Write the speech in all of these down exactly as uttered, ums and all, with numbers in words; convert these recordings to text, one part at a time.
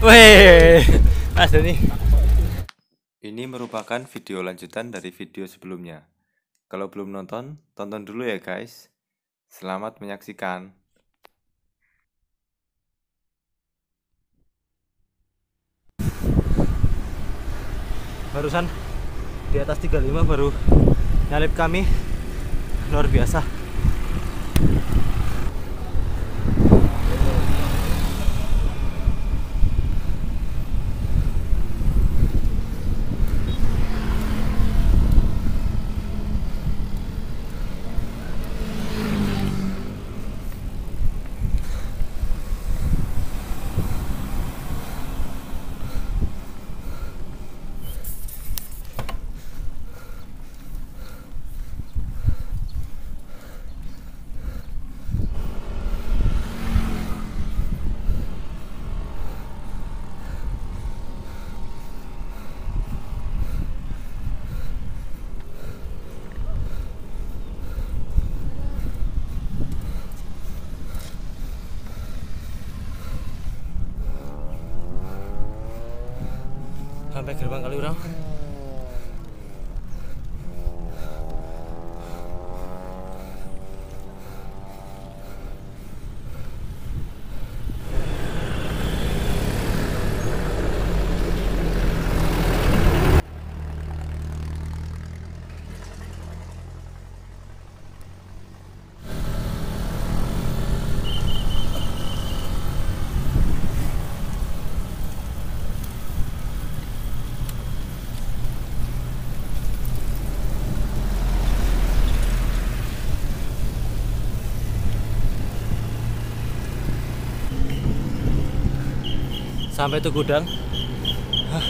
Weh, Mas Doni. Ini merupakan video lanjutan dari video sebelumnya. Kalau belum nonton, tonton dulu ya guys. Selamat menyaksikan. Barusan di atas tiga puluh lima baru nyalip kami. Luar biasa. Sampai gerbang Kaliurang. Sampai tuh gudang. Hah.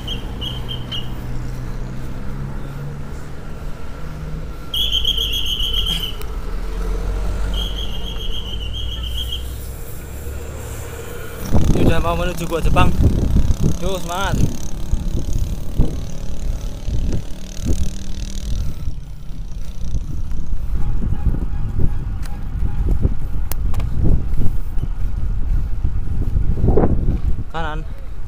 Ini udah mau menuju Gua Jepang. Yuk, semangat. Kanan.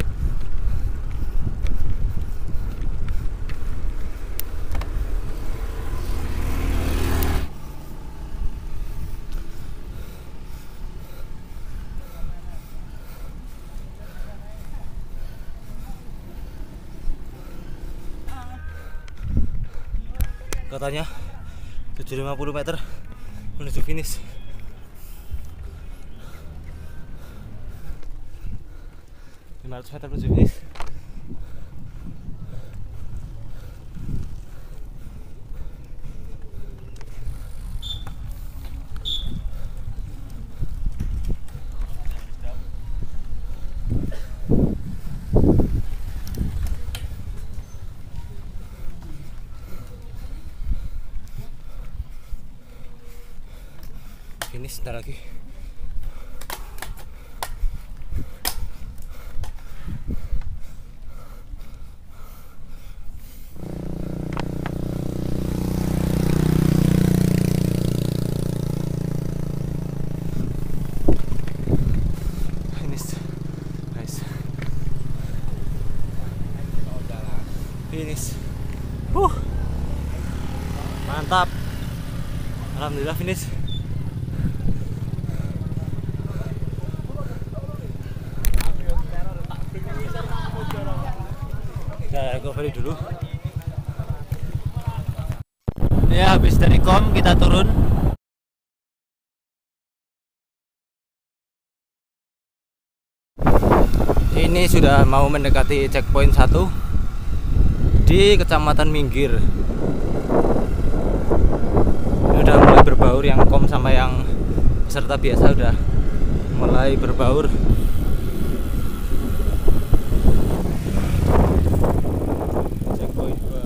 Katanya tujuh ratus lima puluh meter menuju finish. lima ratus meter menuju finish. Finish sebentar lagi. Finish. Huh. Mantap. Alhamdulillah finish. Ya, recovery dulu. Ya, habis dari kom kita turun. Ini sudah mau mendekati checkpoint satu di Kecamatan Minggir. Ini udah mulai berbaur, yang kom sama yang peserta biasa udah mulai berbaur. Checkpoint dua.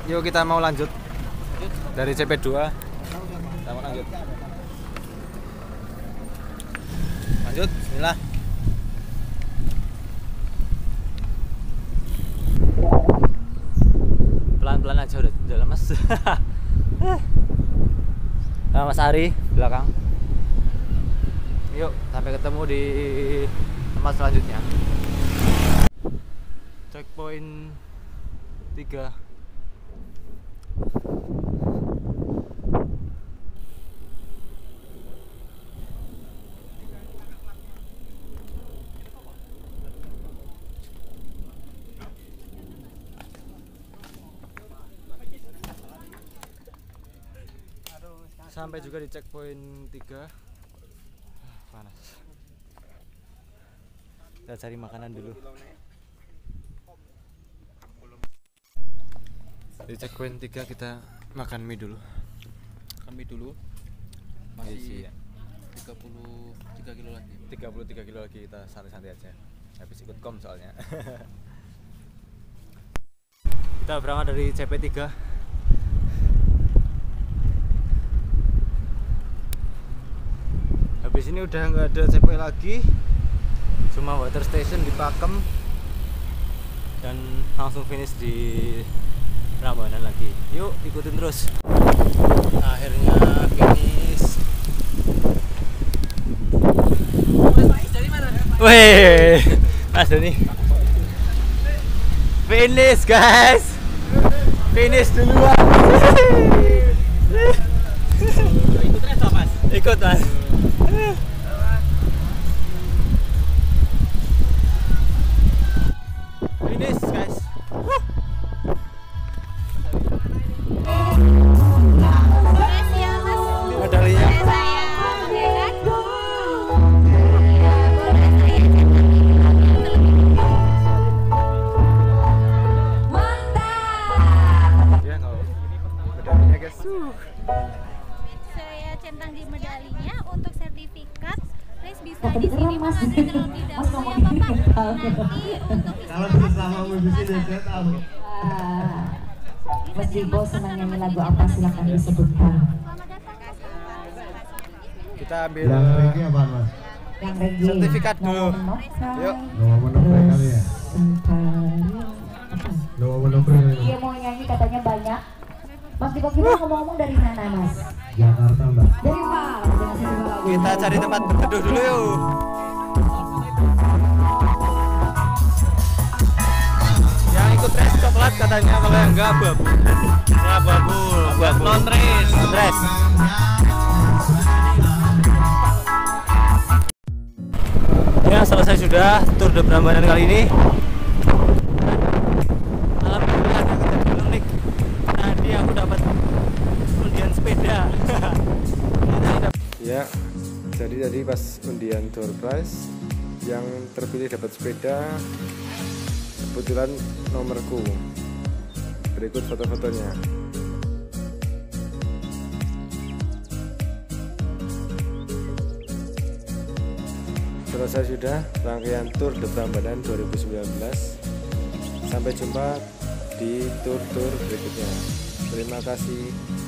Yuk kita mau lanjut dari C P dua. Kita mau lanjut. Lanjut, bismillah. Pelan-pelan aja udah, udah lemes. Nah, Mas Ari belakang. Yuk, sampai ketemu di tempat selanjutnya. Checkpoint tiga. Sampai juga di checkpoint tiga. Panas. Kita cari makanan dulu. Di checkpoint tiga kita makan mie dulu. Makan mie dulu. Masih Iya, tiga puluh tiga kilo lagi. tiga puluh tiga kilo lagi, kita santai-santai aja. Habis ikut kom soalnya. Kita berangkat dari C P tiga. Habis ini udah nggak ada C P lagi, cuma water station di Pakem dan langsung finish di Prambanan lagi. Yuk ikutin terus. Akhirnya finish. Weh, Mas Doni. Finish guys. Finish duluan. Ikut resto Mas. Ikut Mas. Finish guys. Medalinya. Ya nggak. Medalinya guys. Saya centang di medalinya. Untuk sertifikat Res bisa di sini mengambil terlebih dahulu ya Bapak. Nanti untuk Kalau bersama musisi saya tahu. Mas Dibo senang nyanyi lagu apa, silakan disebutkan. Selamat datang. Kita ambil Yang reggae apa Mas? Yang reggae. sertifikat dulu. Yuk. Noah Monopre kali ya? Noah Monopre. Dia mau nyanyi katanya banyak. Mas Dibo kita ngomong-ngomong dari mana Mas? Jakarta Mbak. Dari mana? Kita cari tempat berteduh dulu yuk. Yang ikut race coklat katanya, kalau yang enggak abu-abu. Ya abu-abu, abu-abu. Non race, non race. Ya selesai sudah Tour de Prambanan kali ini. Alhamdulillah ada kejadian unik. Tadi aku dapat undian sepeda. Ya, jadi tadi pas undian door prize yang terpilih dapat sepeda, kebetulan nomorku. Berikut foto-fotonya. Selesai sudah rangkaian Tour de Prambanan dua ribu sembilan belas. Sampai jumpa di tour-tour berikutnya. Terima kasih.